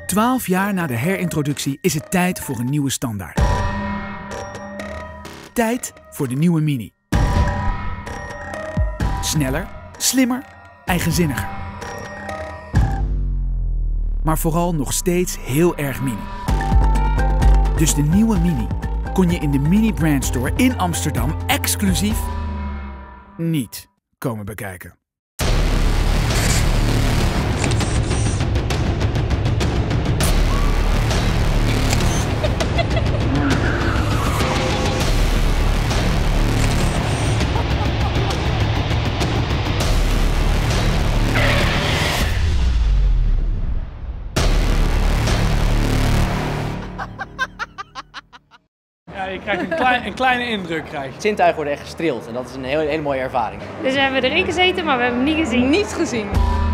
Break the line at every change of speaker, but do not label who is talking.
12 jaar na de herintroductie is het tijd voor een nieuwe standaard. Tijd voor de nieuwe Mini. Sneller, slimmer, eigenzinniger. Maar vooral nog steeds heel erg Mini. Dus de nieuwe Mini kon je in de Mini Brand Store in Amsterdam exclusief niet komen bekijken.
Ja, je krijgt een kleine indruk.
Zintuigen worden echt gestreeld en dat is een hele mooie ervaring.
Dus we hebben erin gezeten, maar we hebben hem niet gezien.
Niet gezien.